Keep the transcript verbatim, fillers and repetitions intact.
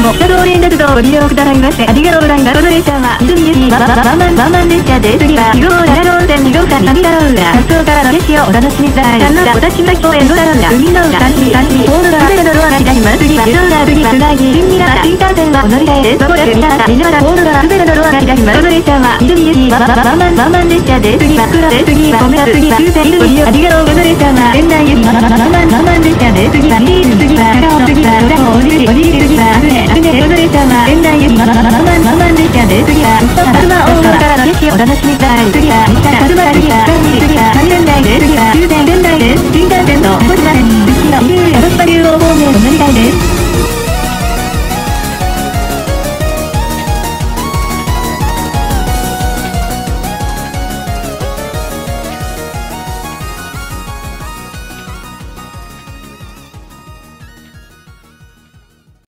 も肥薩おれん鉄道をご利用くださいましてありがとうございます。この列車は泉行きワンマンワンマン列車で、次は肥後長野温泉二号線涙の浦発想からの景色をお楽しみください。山田小田島公園空の浦海の浦三時三時ホームが船のドアが開きます。次は湯の浦、次は菅木新湊新幹線はお乗り換えです。そこで海原水原ホームが船のドアが開きます。この列車は泉行きワンマンワンマン列車で、次は倉で、次は米田、次は終点泉ご利用ありがとう。この列車は仙台行きワンマンワンマン列車で、次はリリース、次は高尾、次は浦和